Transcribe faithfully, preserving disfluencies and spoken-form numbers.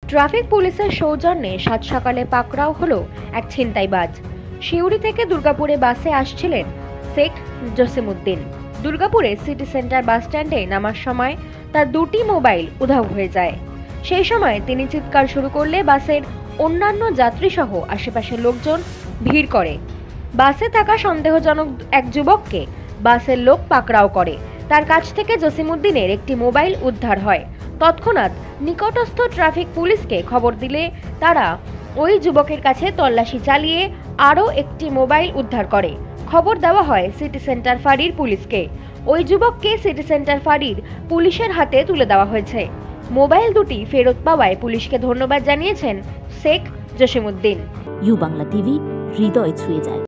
Traffic পুলিশের সৌজন্যে সাত সকালে পাকড়াও হলো এক ছিনতাইবাজ। সিউড়ি থেকে দুর্গাপুরে বাসে আসছিলেন শেখ জসিমউদ্দিন। দুর্গাপুরে সিটি সেন্টার বাস স্ট্যান্ডে নামার সময় তার দুটি মোবাইল উধাও হয়ে যায়। সেই সময় তিনি চিৎকার শুরু করলে বাসের অন্যান্য যাত্রী সহ আশেপাশের লোকজন ভিড় করে। বাসে থাকা সন্দেহজনক এক যুবককে বাসের লোক পাকড়াও করে। তার কাছ থেকে জসিমউদ্দিনের একটি মোবাইল উদ্ধার হয়। তৎক্ষণাৎ নিকটস্থ ট্রাফিক পুলিশকে খবর দিলে তারা ওই যুবকের কাছে তল্লাশি চালিয়ে আরও একটি মোবাইল উদ্ধার করে। খবর দেওয়া হয় সিটি সেন্টার ফাঁড়ির পুলিশকে। ওই যুবককে সিটি সেন্টার ফাঁড়ির পুলিশের হাতে তুলে দেওয়া হয়েছে। মোবাইল দুটি ফেরত পাওয়ায় পুলিশকে ধন্যবাদ জানিয়েছেন শেখ জসিমউদ্দিন। ইউ বাংলা টিভি, হৃদয় ছুঁয়ে যায়।